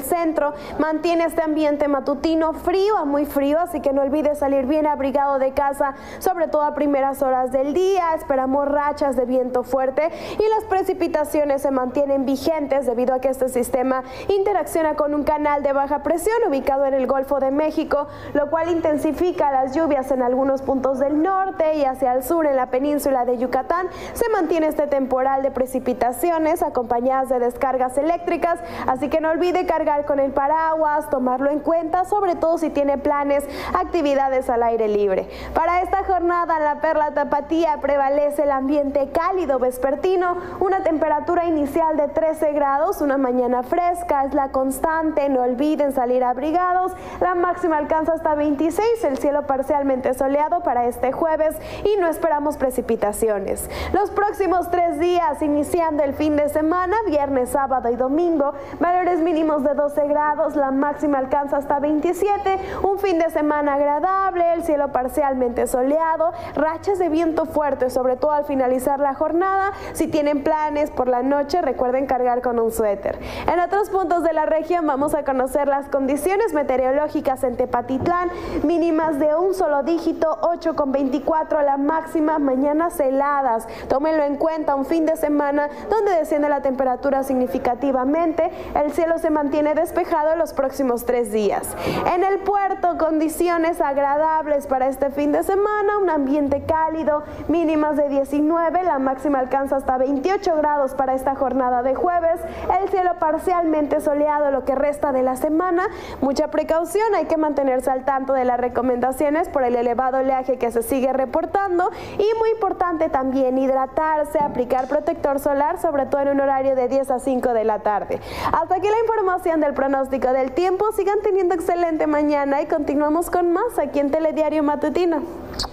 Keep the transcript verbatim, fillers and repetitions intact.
centro. Mantiene este ambiente matutino frío a muy frío, así que no olvides salir bien abrigado de casa, sobre todo a primeras horas del día. Esperamos rachas de viento fuerte y las precipitaciones se mantienen vigentes debido a que este sistema interacciona con un canal de baja presión ubicado en el Golfo de México, lo cual intensifica las lluvias en algunos puntos del norte y hacia el sur en la península de Yucatán. Se mantiene este temporal de precipitaciones acompañadas de descargas eléctricas, así que no olvide cargar con el paraguas, tomarlo en cuenta, sobre todo si tiene planes, actividades al aire libre. Para esta jornada en la Perla Tapatía prevalece el ambiente cálido vespertino, una temperatura inicial de trece grados, una mañana fresca es la constante, no olviden salir abrigados, la máxima alcanza hasta veintiséis, el cielo parcialmente soleado para este jueves y no esperamos precipitaciones. Los próximos tres días, iniciando el fin de semana, viernes, sábado y domingo, valores mínimos de doce grados, la máxima alcanza hasta veintisiete, un fin de semana agradable, el cielo parcialmente soleado, rachas de viento fuerte, sobre todo al finalizar la jornada. Si tienen planes por la noche, recuerden cargar con un suéter. En otros puntos de la región vamos a conocer las condiciones meteorológicas en Tepatitlán, mínimas de un solo dígito, ocho con veinticuatro, la máxima, mañanas heladas. Tómenlo en cuenta, un fin de semana donde desciende la temperatura significativamente, el cielo se mantiene despejado los próximos tres días. En el puerto, condiciones agradables para este fin de semana, un ambiente cálido, mínimas de diecinueve, la máxima alcanza hasta veintiocho grados para esta jornada de jueves, el cielo parcialmente soleado lo que resta de la semana. Mucha precaución, hay que mantenerse al tanto de las recomendaciones por el elevado oleaje que se sigue reportando y muy importante también hidratarse, aplicar protector solar, sobre todo en un horario de diez a cinco de la tarde. Hasta aquí la información del pronóstico del tiempo. Sigan teniendo excelente mañana y continuamos con más aquí en Telediario Matutino.